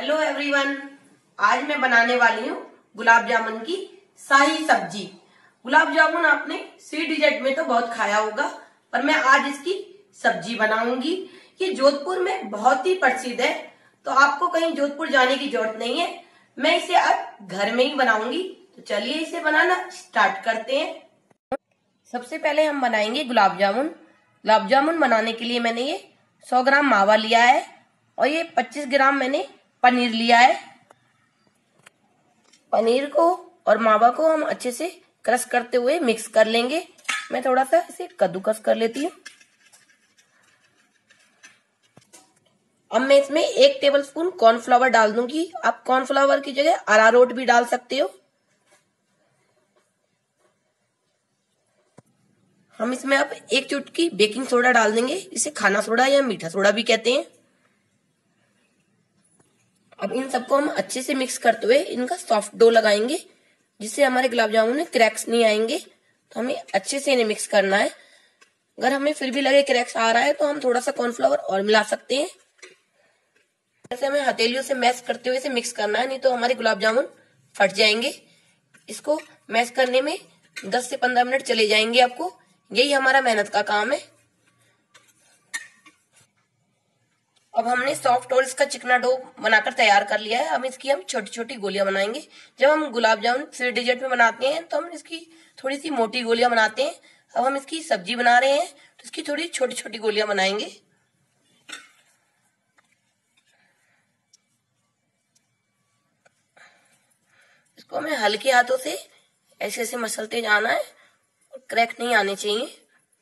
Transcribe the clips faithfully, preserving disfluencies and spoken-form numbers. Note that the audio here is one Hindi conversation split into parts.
हेलो एवरीवन, आज मैं बनाने वाली हूँ गुलाब जामुन की शाही सब्जी। गुलाब जामुन आपने स्वीट डिजर्ट में तो बहुत खाया होगा, पर मैं आज इसकी सब्जी बनाऊंगी। ये जोधपुर में बहुत ही प्रसिद्ध है, तो आपको कहीं जोधपुर जाने की जरूरत नहीं है। मैं इसे आज घर में ही बनाऊंगी, तो चलिए इसे बनाना स्टार्ट करते हैं। सबसे पहले हम बनाएंगे गुलाब जामुन। गुलाब जामुन बनाने के लिए मैंने ये सौ ग्राम मावा लिया है और ये पच्चीस ग्राम मैंने पनीर लिया है। पनीर को और मावा को हम अच्छे से क्रश करते हुए मिक्स कर लेंगे। मैं थोड़ा सा इसे कद्दूकस कर लेती हूँ। अब मैं इसमें एक टेबलस्पून कॉर्नफ्लावर डाल दूंगी। आप कॉर्नफ्लावर की जगह अरारोट भी डाल सकते हो। हम इसमें अब एक चुटकी बेकिंग सोडा डाल देंगे, इसे खाना सोडा या मीठा सोडा भी कहते हैं। अब इन सबको हम अच्छे से मिक्स करते हुए इनका सॉफ्ट डो लगाएंगे, जिससे हमारे गुलाब जामुन में क्रैक्स नहीं आएंगे। तो हमें अच्छे से इन्हें मिक्स करना है। अगर हमें फिर भी लगे क्रैक्स आ रहा है तो हम थोड़ा सा कॉर्नफ्लावर और मिला सकते हैं। ऐसे हमें हथेलियों से मैश करते हुए इसे मिक्स करना है, नहीं तो हमारे गुलाब जामुन फट जाएंगे। इसको मैश करने में दस से पंद्रह मिनट चले जाएंगे आपको। यही हमारा मेहनत का काम है। अब हमने सॉफ्ट और इसका चिकना डो बनाकर तैयार कर लिया है। अब इसकी हम छोटी छोटी गोलियां बनाएंगे। जब हम गुलाब जामुन स्वीट डिजर्ट में बनाते हैं तो हम इसकी थोड़ी सी मोटी गोलियां बनाते हैं। अब हम इसकी सब्जी बना रहे हैं तो इसकी थोड़ी छोटी छोटी गोलियां बनाएंगे। इसको हमें हल्के हाथों से ऐसे ऐसे मसलते जाना है, क्रैक नहीं आने चाहिए।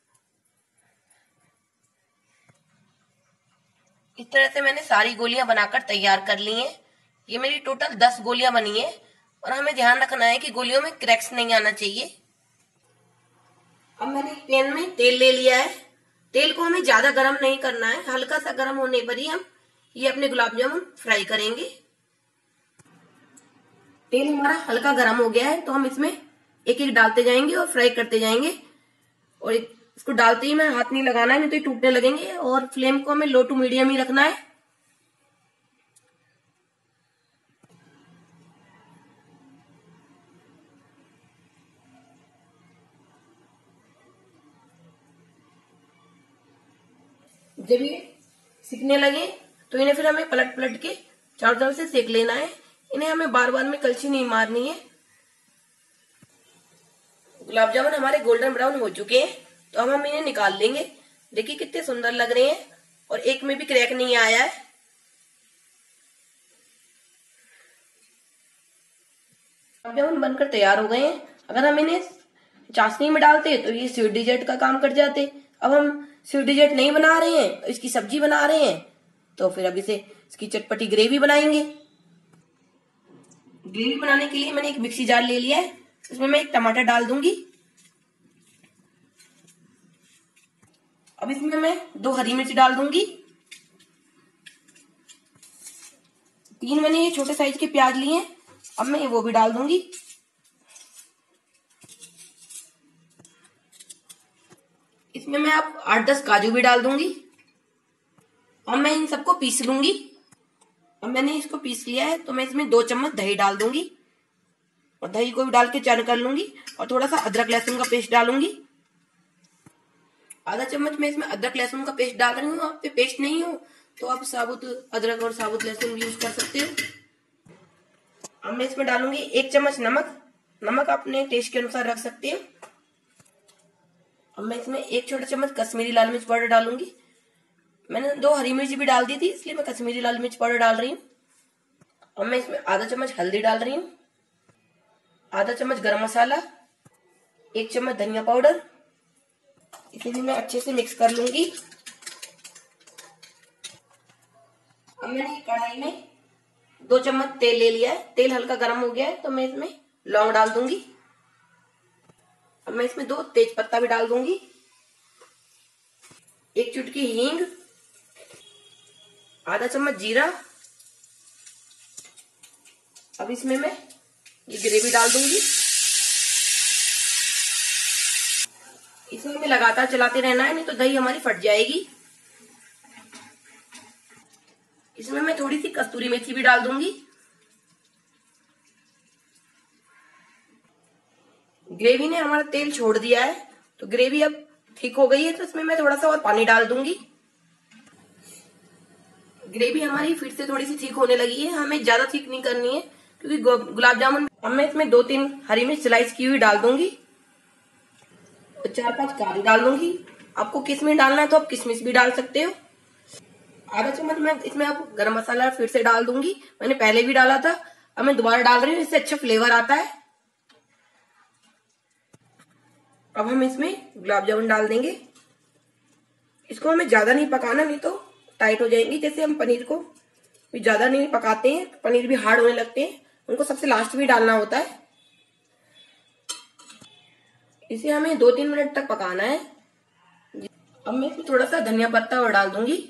इस तरह से मैंने सारी गोलियां बनाकर तैयार कर ली हैं। ये मेरी टोटल दस गोलियां बनी है और हमें ध्यान रखना है कि गोलियों में क्रैक्स नहीं आना चाहिए। अब मैंने एक पैन में तेल ले लिया है। तेल को हमें ज्यादा गर्म नहीं करना है, हल्का सा गर्म होने पर ही हम ये अपने गुलाब जामुन फ्राई करेंगे। तेल हमारा हल्का गर्म हो गया है तो हम इसमें एक एक डालते जाएंगे और फ्राई करते जाएंगे। और इसको डालते ही में हाथ नहीं लगाना है, नहीं तो ये टूटने लगेंगे। और फ्लेम को हमें लो टू मीडियम ही रखना है। जब ये सिकने लगे तो इन्हें फिर हमें पलट पलट के चारों तरफ से सेक लेना है। इन्हें हमें बार बार में कलछी नहीं मारनी है। गुलाब जामुन हमारे गोल्डन ब्राउन हो चुके हैं, तो अब हम इन्हें निकाल लेंगे। देखिए कितने सुंदर लग रहे हैं और एक में भी क्रैक नहीं आया है। गुलाब जामुन बनकर तैयार हो गए हैं। अगर हम इन्हें चाशनी में डालते तो ये स्वीट डिजर्ट का काम कर जाते। अब हम स्वीट डिजर्ट नहीं बना रहे हैं, इसकी सब्जी बना रहे हैं, तो फिर अब इसे इसकी चटपटी ग्रेवी बनाएंगे। ग्रेवी बनाने के लिए मैंने एक मिक्सी जार ले लिया है। इसमें मैं एक टमाटर डाल दूंगी। अब इसमें मैं दो हरी मिर्च डाल दूंगी। तीन मैंने ये छोटे साइज के प्याज लिए हैं, अब मैं वो भी डाल दूंगी। इसमें मैं अब आठ दस काजू भी डाल दूंगी। अब मैं इन सबको पीस लूंगी। अब मैंने इसको पीस लिया है तो मैं इसमें दो चम्मच दही डाल दूंगी और दही को भी डाल के चर्न कर लूंगी। और थोड़ा सा अदरक लहसुन का पेस्ट डालूंगी। आधा चम्मच मैं इसमें अदरक लहसुन का पेस्ट डाल रही हूँ। आप पे पेस्ट नहीं हो तो आप साबुत अदरक और साबुत लहसुन भी यूज कर सकते हो। अब मैं इसमें डालूंगी एक चम्मच नमक। नमक अपने टेस्ट के अनुसार रख सकते हैं। अब मैं इसमें एक छोटा चम्मच कश्मीरी लाल मिर्च पाउडर डालूंगी। मैंने दो हरी मिर्च भी डाल दी थी, इसलिए मैं कश्मीरी लाल मिर्च पाउडर डाल रही हूँ। अब मैं इसमें आधा चम्मच हल्दी डाल रही हूँ, आधा चम्मच गरम मसाला, एक चम्मच धनिया पाउडर। इसे भी मैं अच्छे से मिक्स कर लूंगी। अब मैंने कढ़ाई में दो चम्मच तेल ले लिया है। तेल हल्का गर्म हो गया है तो मैं इसमें लौंग डाल दूंगी। अब मैं इसमें दो तेज पत्ता भी डाल दूंगी, एक चुटकी हींग, आधा चम्मच जीरा। अब इसमें मैं ये ग्रेवी डाल दूंगी। इसे हमें लगातार चलाते रहना है, नहीं तो दही हमारी फट जाएगी। इसमें मैं थोड़ी सी कस्तूरी मेथी भी डाल दूंगी। ग्रेवी ने हमारा तेल छोड़ दिया है, तो ग्रेवी अब ठीक हो गई है, तो इसमें मैं थोड़ा सा और पानी डाल दूंगी। ग्रेवी हमारी फिर से थोड़ी सी ठीक होने लगी है, हमें ज्यादा ठीक नहीं करनी है क्योंकि गुलाब जामुन। अब मैं इसमें दो तीन हरी मिर्च स्लाइस की हुई डाल दूंगी और चार पांच काजू डाल दूंगी। आपको किशमिश डालना है तो आप किशमिश भी डाल सकते हो। आधा चम्मच मैं इसमें अब गरम मसाला फिर से डाल दूंगी, मैंने पहले भी डाला था, अब मैं दोबारा डाल रही हूँ, इससे अच्छा फ्लेवर आता है। अब हम इसमें गुलाब जामुन डाल देंगे। इसको हमें ज्यादा नहीं पकाना, नहीं तो टाइट हो जाएंगी। जैसे हम पनीर को भी ज्यादा नहीं पकाते हैं, पनीर भी हार्ड होने लगते हैं, उनको सबसे लास्ट में डालना होता है। इसे हमें दो तीन मिनट तक पकाना है। अब मैं इसमें थोड़ा सा धनिया पत्ता और डाल दूंगी।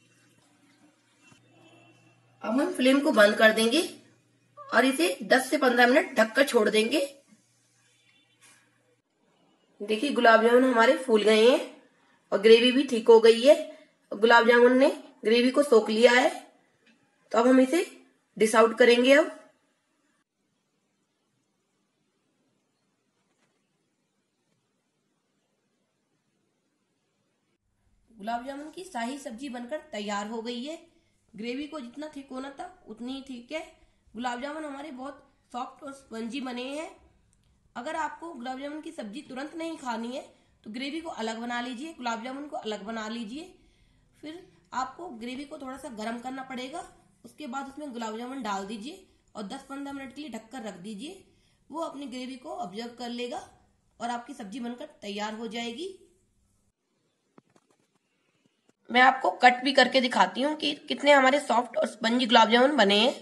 अब हम फ्लेम को बंद कर देंगे और इसे दस से पंद्रह मिनट ढककर छोड़ देंगे। देखिए गुलाब जामुन हमारे फूल गए हैं और ग्रेवी भी ठीक हो गई है। गुलाब जामुन ने ग्रेवी को सोख लिया है, तो अब हम इसे डिश आउट करेंगे। अब गुलाब जामुन की शाही सब्जी बनकर तैयार हो गई है। ग्रेवी को जितना ठीक होना था उतनी ही ठीक है। गुलाब जामुन हमारे बहुत सॉफ्ट और स्पंजी बने हैं। अगर आपको गुलाब जामुन की सब्जी तुरंत नहीं खानी है तो ग्रेवी को अलग बना लीजिए, गुलाब जामुन को अलग बना लीजिए। फिर आपको ग्रेवी को थोड़ा सा गर्म करना पड़ेगा, उसके बाद उसमें गुलाब जामुन डाल दीजिए और दस पंद्रह मिनट के लिए ढककर रख दीजिए। वो अपनी ग्रेवी को ऑब्जर्व कर लेगा और आपकी सब्जी बनकर तैयार हो जाएगी। मैं आपको कट भी करके दिखाती हूँ कि कितने हमारे सॉफ्ट और स्पंजी गुलाब जामुन बने हैं।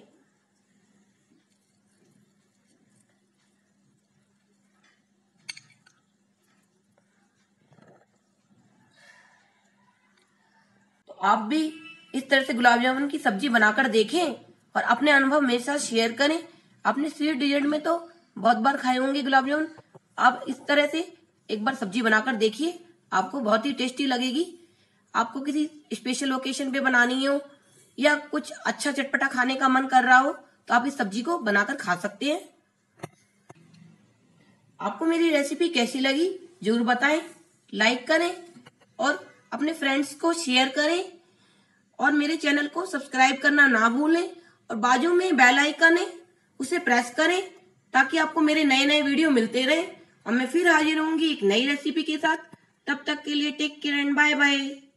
तो आप भी इस तरह से गुलाब जामुन की सब्जी बनाकर देखें और अपने अनुभव मेरे साथ शेयर करें। आपने स्वीट डिजर्ट में तो बहुत बार खाए होंगे गुलाब जामुन, आप इस तरह से एक बार सब्जी बनाकर देखिए, आपको बहुत ही टेस्टी लगेगी। आपको किसी स्पेशल ओकेशन पे बनानी हो या कुछ अच्छा चटपटा खाने का मन कर रहा हो तो आप इस सब्जी को बनाकर खा सकते हैं। आपको मेरी रेसिपी कैसी लगी जरूर बताएं, लाइक करें और अपने फ्रेंड्स को शेयर करें और मेरे चैनल को सब्सक्राइब करना ना भूलें और बाजू में बेल आइकन है उसे प्रेस करें ताकि आपको मेरे नए नए वीडियो मिलते रहे। और मैं फिर हाजिर होंगी एक नई रेसिपी के साथ। तब तक के लिए take care and bye bye.